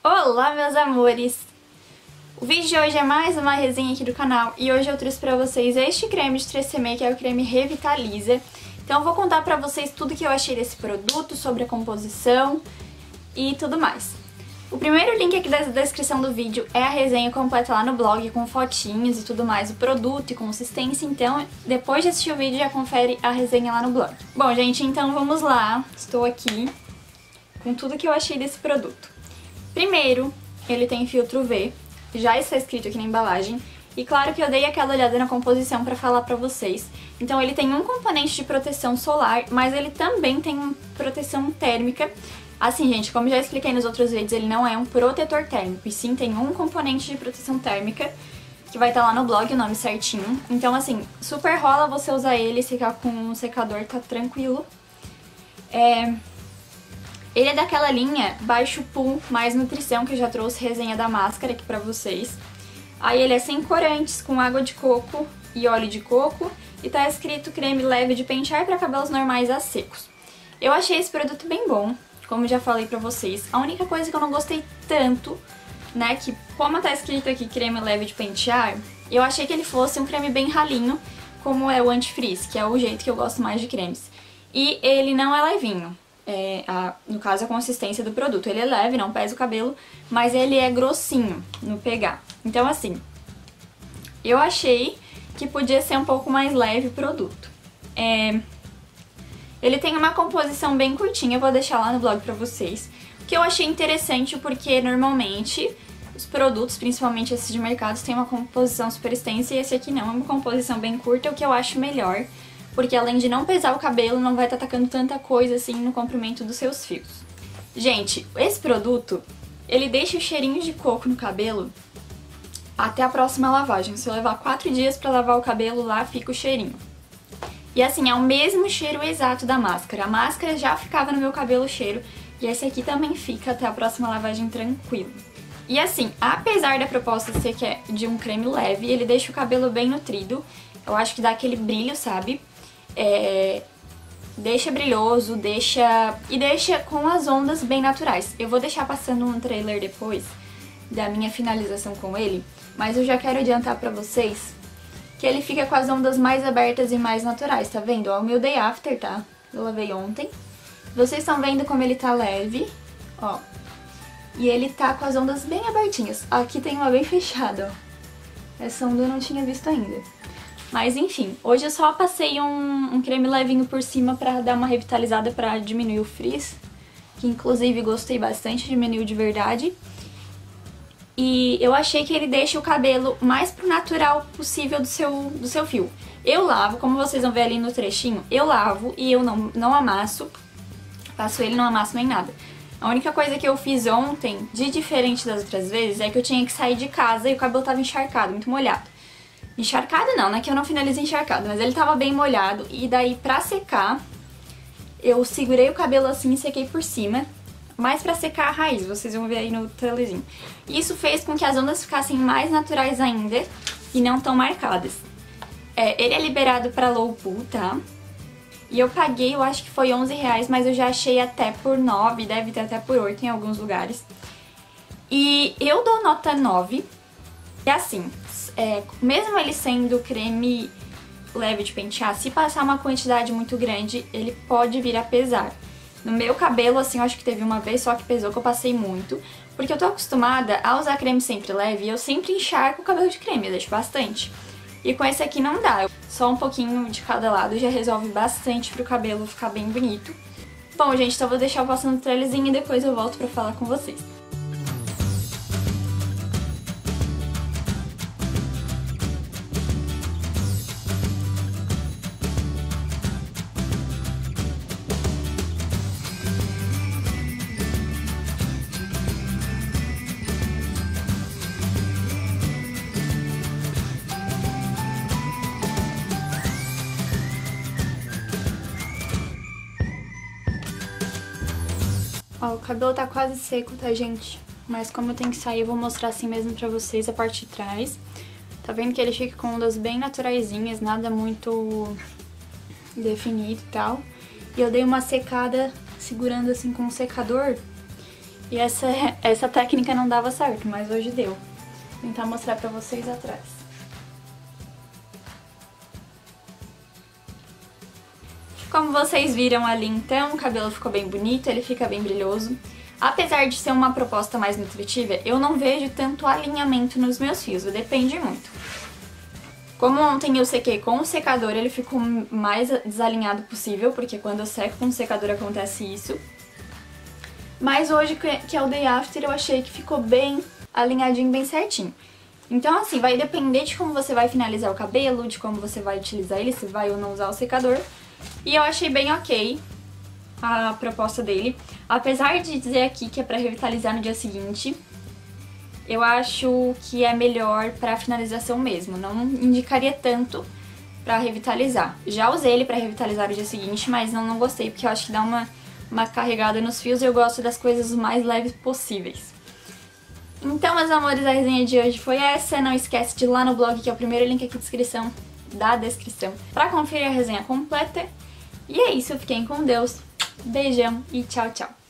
Olá, meus amores! O vídeo de hoje é mais uma resenha aqui do canal e hoje eu trouxe pra vocês este creme de 3CM, que é o creme Revitaliza. Então eu vou contar pra vocês tudo que eu achei desse produto, sobre a composição e tudo mais. O primeiro link aqui da descrição do vídeo é a resenha completa lá no blog, com fotinhos e tudo mais, o produto e consistência. Então, depois de assistir o vídeo, já confere a resenha lá no blog. Bom, gente, então vamos lá. Estou aqui com tudo que eu achei desse produto. Primeiro, ele tem filtro UV, já está escrito aqui na embalagem, e claro que eu dei aquela olhada na composição para falar para vocês. Então ele tem um componente de proteção solar, mas ele também tem proteção térmica. Assim, gente, como já expliquei nos outros vídeos, ele não é um protetor térmico, e sim tem um componente de proteção térmica, que vai estar lá no blog, o nome certinho. Então assim, super rola você usar ele, ficar com um secador, tá tranquilo. Ele é daquela linha baixo pum, mais nutrição, que eu já trouxe resenha da máscara aqui pra vocês. Aí ele é sem corantes, com água de coco e óleo de coco, e tá escrito creme leve de pentear para cabelos normais a secos. Eu achei esse produto bem bom, como já falei pra vocês. A única coisa que eu não gostei tanto, né, que como tá escrito aqui creme leve de pentear, eu achei que ele fosse um creme bem ralinho, como é o anti-frizz, que é o jeito que eu gosto mais de cremes. E ele não é levinho. No caso, a consistência do produto. Ele é leve, não pesa o cabelo, mas ele é grossinho no pegar. Então, assim, eu achei que podia ser um pouco mais leve o produto. Ele tem uma composição bem curtinha, eu vou deixar lá no blog pra vocês. O que eu achei interessante, porque normalmente os produtos, principalmente esses de mercados, têm uma composição super extensa e esse aqui não, é uma composição bem curta, o que eu acho melhor. Porque além de não pesar o cabelo, não vai estar tacando tanta coisa assim no comprimento dos seus fios. Gente, esse produto, ele deixa o cheirinho de coco no cabelo até a próxima lavagem. Se eu levar 4 dias pra lavar o cabelo, lá fica o cheirinho. E assim, é o mesmo cheiro exato da máscara. A máscara já ficava no meu cabelo o cheiro, e esse aqui também fica até a próxima lavagem tranquilo. E assim, apesar da proposta ser que é de um creme leve, ele deixa o cabelo bem nutrido. Eu acho que dá aquele brilho, sabe? Deixa brilhoso, deixa com as ondas bem naturais. Eu vou deixar passando um trailer depois da minha finalização com ele, mas eu já quero adiantar pra vocês que ele fica com as ondas mais abertas e mais naturais, tá vendo? Ó, o meu day after, tá? Eu lavei ontem. Vocês estão vendo como ele tá leve, ó. E ele tá com as ondas bem abertinhas. Aqui tem uma bem fechada, ó. Essa onda eu não tinha visto ainda. Mas enfim, hoje eu só passei um creme levinho por cima pra dar uma revitalizada, pra diminuir o frizz, que inclusive gostei bastante, diminuiu de verdade. E eu achei que ele deixa o cabelo mais pro natural possível do seu fio. Eu lavo, como vocês vão ver ali no trechinho, eu lavo e eu não amasso, passo ele, não amasso nem nada. A única coisa que eu fiz ontem, de diferente das outras vezes, é que eu tinha que sair de casa e o cabelo tava encharcado, muito molhado. Encharcado não, né? Que eu não finalizo encharcado, mas ele tava bem molhado. E daí, pra secar, eu segurei o cabelo assim e sequei por cima. Mas pra secar a raiz, vocês vão ver aí no trailerzinho. Isso fez com que as ondas ficassem mais naturais ainda e não tão marcadas. Ele é liberado pra low pool, tá? E eu paguei, eu acho que foi R$11, mas eu já achei até por 9, deve ter até por 8 em alguns lugares. E eu dou nota 9. E assim, mesmo ele sendo creme leve de pentear, se passar uma quantidade muito grande, ele pode vir a pesar. No meu cabelo, assim, eu acho que teve uma vez só que pesou, que eu passei muito, porque eu tô acostumada a usar creme sempre leve e eu sempre encharco o cabelo de creme, eu deixo bastante. E com esse aqui não dá, só um pouquinho de cada lado já resolve bastante pro cabelo ficar bem bonito. Bom, gente, então eu vou deixar eu passando o trailerzinho e depois eu volto pra falar com vocês. Ó, o cabelo tá quase seco, tá, gente? Mas como eu tenho que sair, eu vou mostrar assim mesmo pra vocês a parte de trás. Tá vendo que ele fica com ondas bem naturaisinhas, nada muito definido e tal. E eu dei uma secada segurando assim com um secador. E essa técnica não dava certo, mas hoje deu. Vou tentar mostrar pra vocês atrás. Como vocês viram ali então, o cabelo ficou bem bonito, ele fica bem brilhoso. Apesar de ser uma proposta mais nutritiva, eu não vejo tanto alinhamento nos meus fios, depende muito. Como ontem eu sequei com o secador, ele ficou mais desalinhado possível, porque quando eu seco com o secador acontece isso. Mas hoje, que é o day after, eu achei que ficou bem alinhadinho, bem certinho. Então assim, vai depender de como você vai finalizar o cabelo, de como você vai utilizar ele, se vai ou não usar o secador. E eu achei bem ok a proposta dele. Apesar de dizer aqui que é pra revitalizar no dia seguinte, eu acho que é melhor pra finalização mesmo. Não indicaria tanto pra revitalizar. Já usei ele pra revitalizar no dia seguinte, mas não gostei, porque eu acho que dá uma carregada nos fios e eu gosto das coisas o mais leves possíveis. Então, meus amores, a resenha de hoje foi essa. Não esquece de ir lá no blog, que é o primeiro link aqui da descrição, pra conferir a resenha completa. E é isso, fiquem com Deus. Beijão e tchau, tchau.